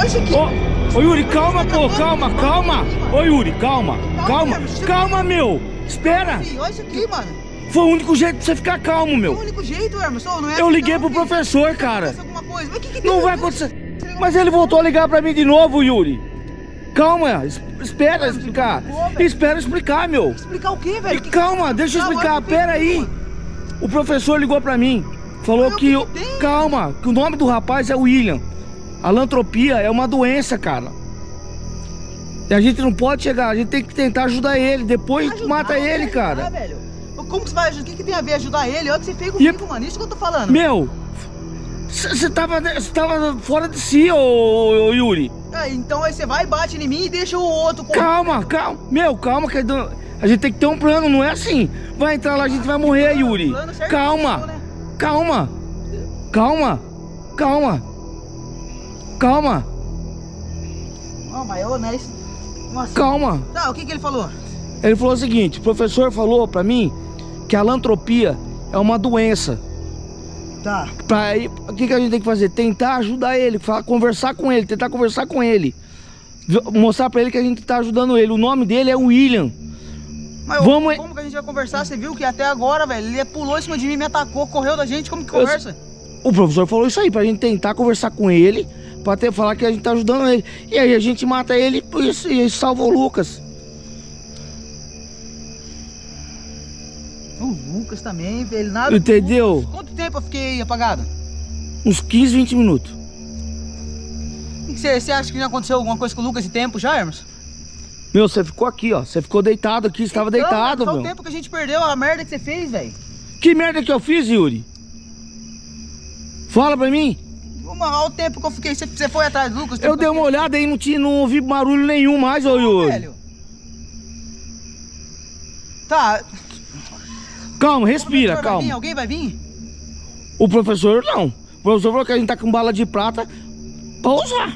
Ô Yuri, calma, pô, calma. Ô Yuri, calma, meu. Espera. Olha isso aqui, mano. Foi o único jeito de você ficar calmo, meu. Foi o único jeito, Emerson, não é? Eu liguei pro professor, cara. Mas que não vai acontecer. Mas ele voltou a ligar pra mim de novo, Yuri. Calma, espera explicar. Espera explicar, meu. Explicar o quê, velho? Calma, deixa eu explicar, pera aí. O professor ligou pra mim. Falou que... Calma, que o nome do rapaz é William. Alantropia é uma doença, cara. E a gente não pode chegar, a gente tem que tentar ajudar ele. Depois mata ele, cara. Velho. Como que você vai ajudar? O que tem a ver ajudar ele? Olha que você fez comigo, mano. Isso que eu tô falando. Meu, você tava fora de si, ô Yuri. Então aí você vai, bate em mim e deixa o outro... Calma. Meu, calma, que a gente tem que ter um plano, não é assim. Vai entrar lá, a gente vai morrer, Yuri. Calma. Não, mas eu, né? Nossa. Calma. Tá, o que ele falou? Ele falou o seguinte, o professor falou pra mim que a alantropia é uma doença. Tá. O que a gente tem que fazer? Tentar ajudar ele, conversar com ele, tentar conversar com ele. Mostrar pra ele que a gente tá ajudando ele. O nome dele é William. Mas como que a gente vai conversar? Você viu que até agora, velho, ele pulou em cima de mim, me atacou, correu da gente, como que conversa? O professor falou isso aí, pra gente tentar conversar com ele, pra falar que a gente tá ajudando ele. E aí a gente mata ele e salva o Lucas. O Lucas também, velho, nada. Entendeu? Quanto tempo eu fiquei apagado? Uns 15, 20 minutos. E você acha que já aconteceu alguma coisa com o Lucas esse tempo já, Hermes? Meu, você ficou aqui, ó. Você ficou deitado aqui, você tava deitado, meu. meu. O tempo que a gente perdeu, a merda que você fez, velho. Que merda que eu fiz, Yuri? Fala pra mim. Olha o tempo que eu fiquei. Você foi atrás do Lucas? Eu dei uma olhada aí, não ouvi barulho nenhum mais, ô Yuri. Velho. Tá. Calma, respira, calma. Vai vir? Alguém vai vir? O professor não. O professor falou que a gente tá com bala de prata pra usar.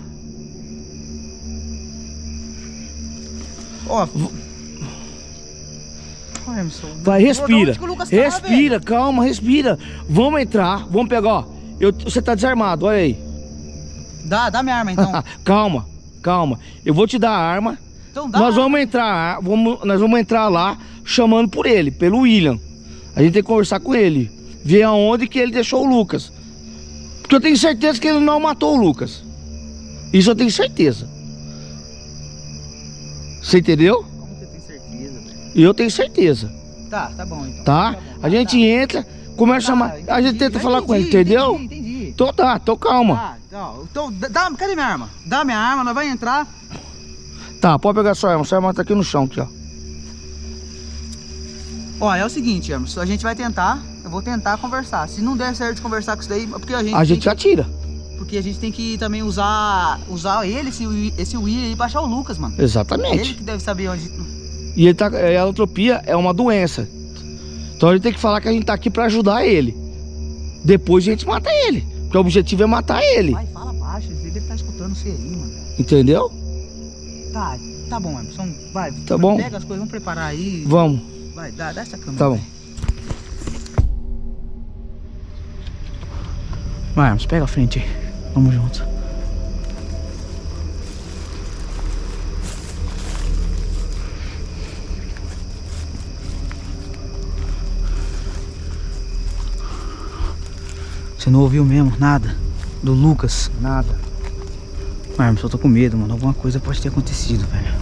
Ó. Vai, respira. Respira, calma, respira. Vamos entrar, vamos pegar, ó. Você tá desarmado, olha aí. Dá minha arma então. Calma. Eu vou te dar a arma. Então dá. Nós vamos entrar lá chamando por ele, pelo William. A gente tem que conversar com ele, ver aonde que ele deixou o Lucas. Porque eu tenho certeza que ele não matou o Lucas. Isso eu tenho certeza. Você entendeu? Como você tem certeza, velho? Eu tenho certeza. Tá bom então. Tá? Bom, a gente entra, começa a chamar. A gente tenta falar com ele, entendeu? Entendi. Então tá, tô calma. Então, cadê minha arma? Dá minha arma, nós vamos entrar. Tá, pode pegar sua arma tá aqui no chão, aqui, ó. Ó, é o seguinte, Emerson, a gente vai tentar, eu vou tentar conversar. Se não der certo de conversar com isso daí, porque a gente atira. Porque a gente tem que também usar ele, esse William aí pra achar o Lucas, mano. Exatamente. Ele que deve saber onde... E ele a alantropia é uma doença. Então a gente tem que falar que a gente tá aqui pra ajudar ele. Depois a gente mata ele. Porque o objetivo é matar ele. Vai, fala baixo, ele deve estar escutando você aí, mano. Entendeu? Tá bom, Emerson, vai. Tá bom. Pega as coisas, vamos preparar aí. Vamos. Vai, dá essa câmera. Tá bom. Vai, Emerson, pega a frente aí. Vamos junto. Você não ouviu mesmo nada do Lucas? Nada. Mas eu tô com medo, mano. Alguma coisa pode ter acontecido, velho.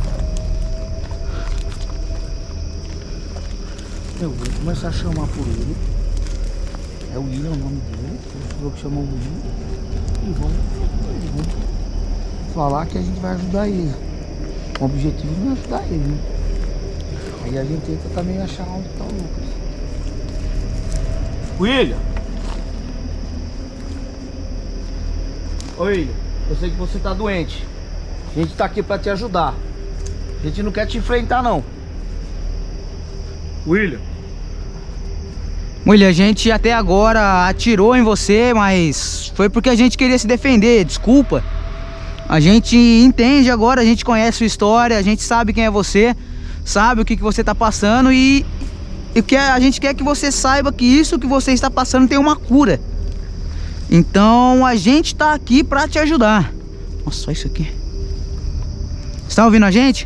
Eu vou começar a chamar por ele. É o William o nome dele. Ele falou que chamou o William. E vamos falar que a gente vai ajudar ele. O objetivo não é ajudar ele, né? Aí a gente tenta também achar onde tá o Lucas. William! Oi, William. Eu sei que você tá doente. A gente tá aqui pra te ajudar. A gente não quer te enfrentar, não. William. William, a gente até agora atirou em você, mas foi porque a gente queria se defender, desculpa. A gente entende agora, a gente conhece sua história, a gente sabe quem é você, sabe o que você tá passando e a gente quer que você saiba que isso que você está passando tem uma cura. Então a gente tá aqui pra te ajudar. Nossa, só isso aqui. Você tá ouvindo a gente?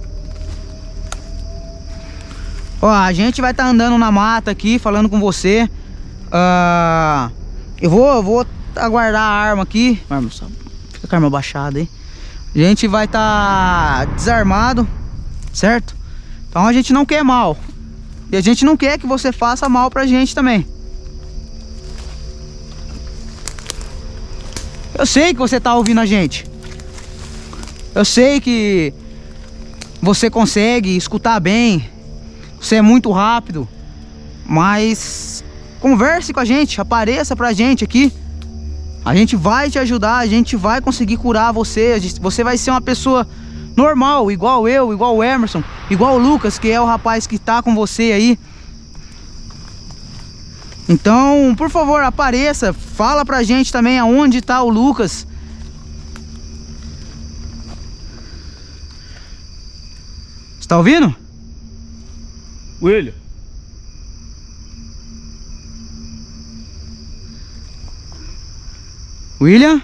Ó, a gente vai estar andando na mata aqui, falando com você. Eu vou aguardar a arma aqui. Fica com a arma baixada aí. A gente vai estar desarmado, certo? Então a gente não quer mal. E a gente não quer que você faça mal pra gente também. Eu sei que você tá ouvindo a gente. Eu sei que você consegue escutar bem. Você é muito rápido. Mas converse com a gente, apareça pra gente aqui. A gente vai te ajudar, a gente vai conseguir curar você. Você vai ser uma pessoa normal, igual eu, igual o Emerson, igual o Lucas, que é o rapaz que tá com você aí. Então, por favor, apareça. Fala pra gente também aonde tá o Lucas. Você tá ouvindo? William. William?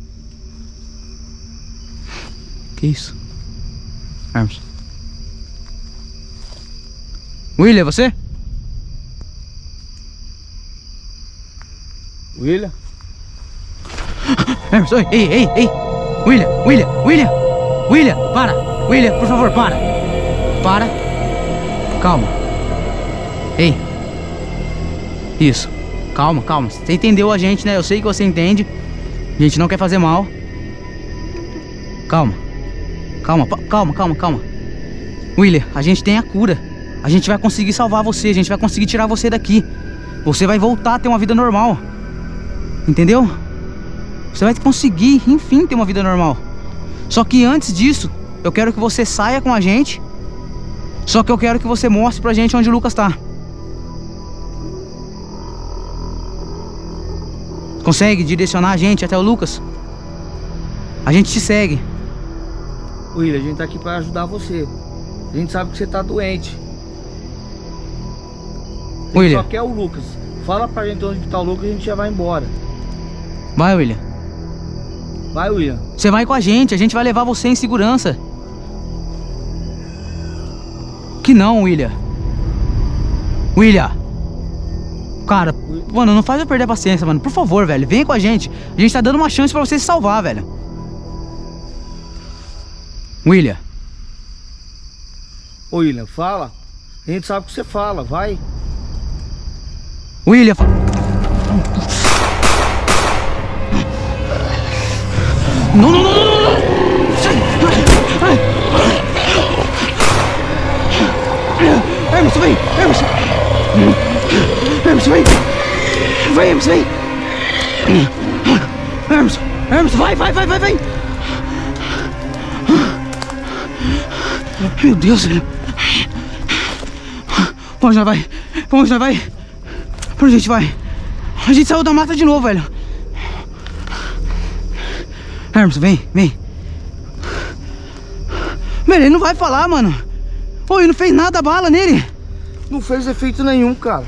Que isso? Emerson. William, você? William? Emerson, ei! William, para! William, por favor, para! Para! Calma. Ei! Isso. Calma. Você entendeu a gente, né? Eu sei que você entende. A gente não quer fazer mal. Calma. William, a gente tem a cura. A gente vai conseguir salvar você. A gente vai conseguir tirar você daqui. Você vai voltar a ter uma vida normal. Entendeu? Você vai conseguir, enfim, ter uma vida normal. Só que antes disso, eu quero que você saia com a gente. Só que eu quero que você mostre pra gente onde o Lucas tá. Consegue direcionar a gente até o Lucas? A gente te segue. William, a gente tá aqui pra ajudar você. A gente sabe que você tá doente. A gente William, só quer o Lucas. Fala pra gente onde tá o Lucas e a gente já vai embora. vai, William. Vai, William. Você vai com a gente vai levar você em segurança. Que não, William. Cara, mano, não faz eu perder a paciência, mano. Por favor, velho, vem com a gente. A gente tá dando uma chance pra você se salvar, velho. William. Ô, William, fala. A gente sabe o que você fala, vai. William. Não. Emerson, vem! Emerson, vem! Emerson, vai! Meu Deus! Pra onde nós vai? Pra onde a gente vai? A gente saiu da mata de novo, velho. Emerson, vem! Velho, ele não vai falar, mano. Pô, ele não fez nada a bala nele. Não fez efeito nenhum, cara.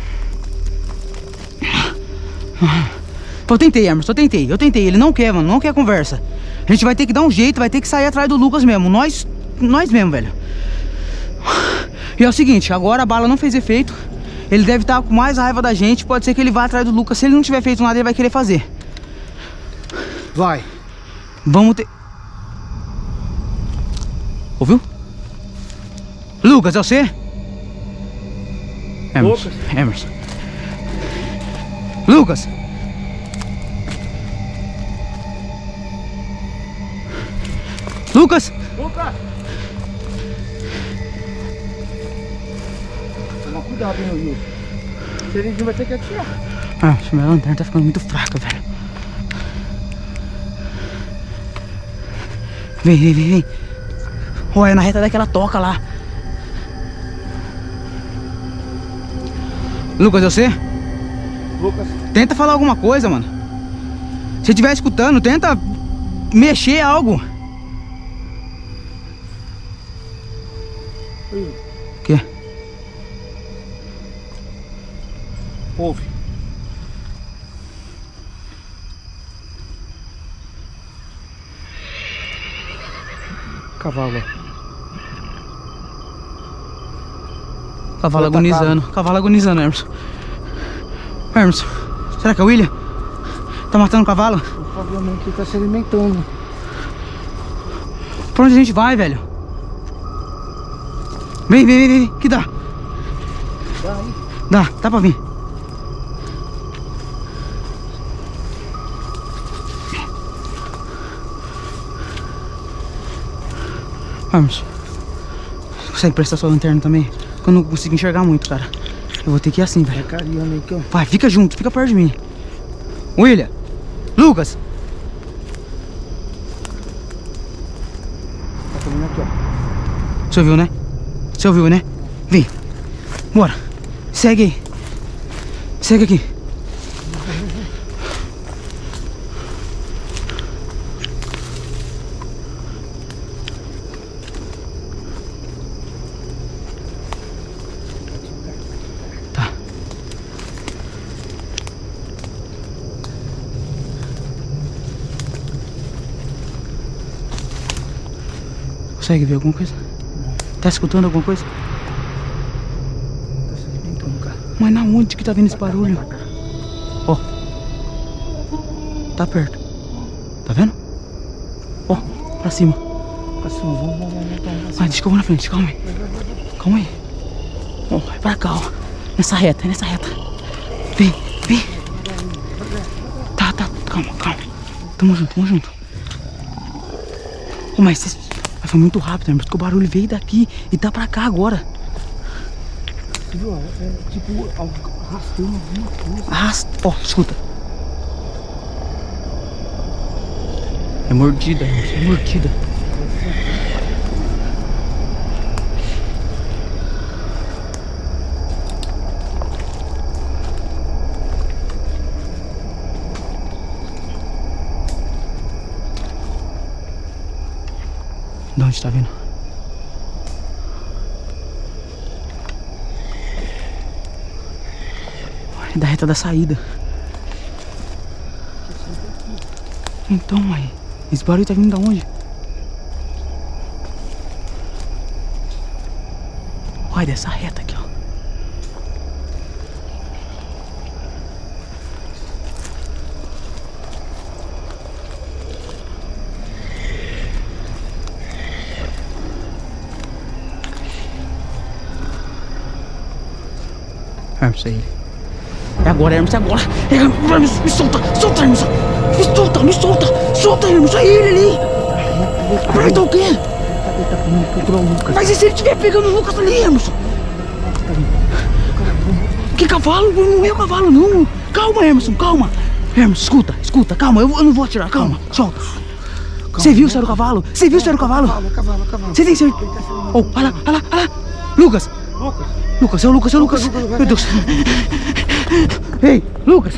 Eu tentei, Emerson, eu tentei. Ele não quer, mano, não quer conversa. A gente vai ter que dar um jeito, vai ter que sair atrás do Lucas mesmo. Nós mesmo, velho. E é o seguinte, agora a bala não fez efeito. Ele deve estar com mais raiva da gente. Pode ser que ele vá atrás do Lucas. Se ele não tiver feito nada, ele vai querer fazer. Vai. Vamos ter... Ouviu? Lucas, é você? Emerson. Lucas! Toma cuidado, meu Deus. Se ele vai ter que atirar. Minha lanterna tá ficando muito fraca, velho. Vem. Olha, na reta daquela toca lá. Lucas, é você? Lucas. Tenta falar alguma coisa, mano. Se estiver escutando, tenta mexer algo. O quê? Ouve. cavalo, ó. Cavalo agonizando, Emerson. Emerson, será que é o William? Tá matando o cavalo? Provavelmente ele tá se alimentando. Pra onde a gente vai, velho? Vem, que dá. Dá aí. Dá pra vir. Vamos. Consegue prestar sua lanterna também? Eu não consigo enxergar muito, cara. Eu vou ter que ir assim, velho. Cariando aí que eu... Vai, fica junto, fica perto de mim. William, Lucas. Tá comendo aqui, ó. Você ouviu, né? Você ouviu, né? Vem. Bora. Segue aí. Segue aqui. Tá. Consegue ver alguma coisa? Tá escutando alguma coisa? Tá se alimentando, cara. Mas na onde que tá vindo esse barulho? Ó. Tá perto. Tá vendo? Ó, pra cima. Assim, vamos. Vai, deixa que eu vou na frente, calma aí. Calma aí. Ó, é pra cá, ó. Nessa reta. Vem. Tá, calma. Tamo junto. Ô, mas foi muito rápido, né? Porque o barulho veio daqui e tá pra cá agora. Você viu? É tipo arrastando alguma coisa. Ó, escuta. É mordida, é mordida. De onde tá vindo? É da reta da saída. Então, aí, esse barulho tá vindo da onde? Olha, dessa reta aqui, ó. Hermes, é ele. É agora, Hermes, é agora. Hermes, me solta, Hermes. Me solta, Hermes, é ele ali. Aproveitar o quê? Ele tá comendo procurar o Lucas. Mas e se ele estiver pegando o Lucas ali, Hermes? Que cavalo? Não é o cavalo, não. Calma, Hermes, calma. Hermes, escuta, calma. Eu não vou atirar, calma. Solta. Você viu se era o cavalo? Você viu se era o cavalo? Cavalo. Você tem certeza? Oh, olha lá. Lucas, é o Lucas. Meu Deus. Ei, Lucas.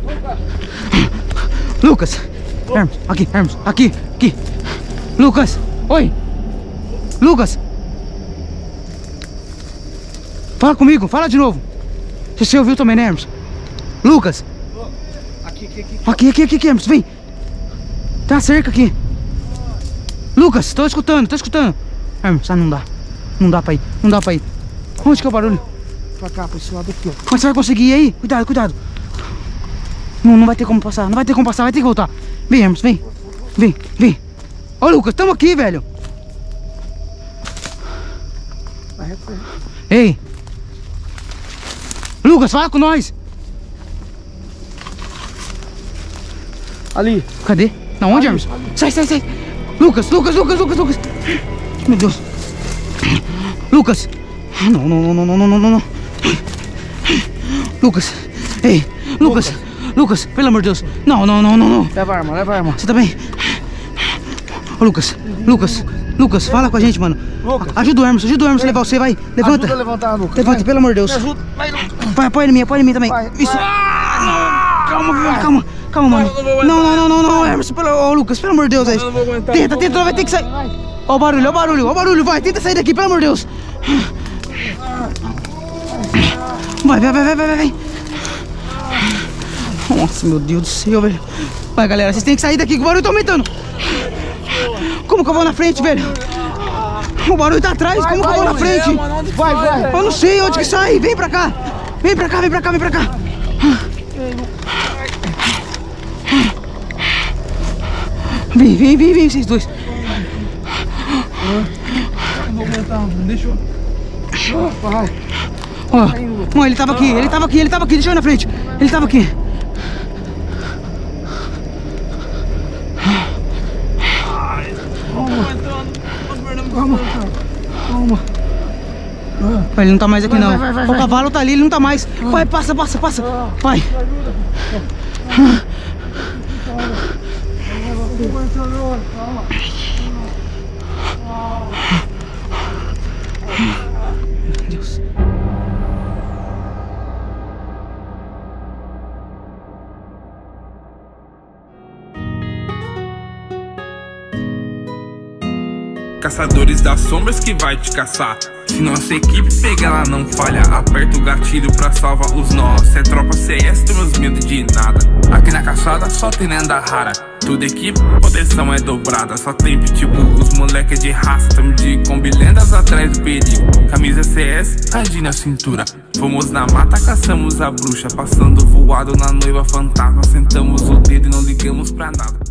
Hermes, aqui. Lucas, oi. Lucas. Fala comigo, fala de novo. Você ouviu também, né, Hermes? Lucas. Aqui, Hermes, vem. Tem uma cerca aqui. Lucas, tô escutando. Hermes, não dá pra ir. Onde que é o barulho? Pra cá, pra esse lado aqui, ó. Mas você vai conseguir ir aí? Cuidado. Não vai ter como passar, vai ter que voltar. Vem, Hermes, vem. Ô, Lucas, tamo aqui, velho. Ei. Lucas, fala com nós. Ali. Cadê? Na onde, Hermes? Sai. Lucas. Meu Deus. Lucas. Não. Lucas. Ei, Lucas, pelo amor de Deus. Não. Leva a arma. Você tá bem? Ô, Lucas, fala com a gente, mano. Lucas. Ajuda o Hermes a levar você, vai. Levanta. Ajuda a levantar, Lucas. Levanta, vai. pelo amor de Deus. Me ajuda. Vai, Lucas. Vai, apoia em mim também. Vai. Isso. Calma, mano. Não, Hermes, Lucas, pelo amor de Deus, é isso. Tenta, vai ter que sair. Ó o barulho, vai, tenta sair daqui, pelo amor de Deus. Vai. Nossa, meu Deus do céu, velho. Vai, galera, vocês têm que sair daqui, que o barulho tá aumentando. Como que eu vou na frente, velho? O barulho tá atrás, como que eu vou na frente? Vai. Eu não sei onde que sai. Vem pra cá. Vem pra cá. Vem, vocês dois. Não vou aguentar, não deixou. Vai. Ó, ele tava aqui, deixa eu ir na frente. Ele tava aqui. Calma. Ele não tá mais aqui não. Vai. O cavalo tá ali, ele não tá mais. Vai, passa. Vai. Deus. Caçadores das sombras que vai te caçar. Se nossa equipe pegar, ela não falha. Aperta o gatilho pra salvar os nós. Cê é tropa CS, temos medo de nada. Aqui na caçada só tem lenda rara. Toda equipe, proteção é dobrada. Só tem pitbull, os moleque de raça. Tamo de Kombi lendas atrás do perigo. Camisa CS, radinho na cintura. Fomos na mata, caçamos a bruxa. Passando voado na noiva fantasma. Sentamos o dedo e não ligamos pra nada.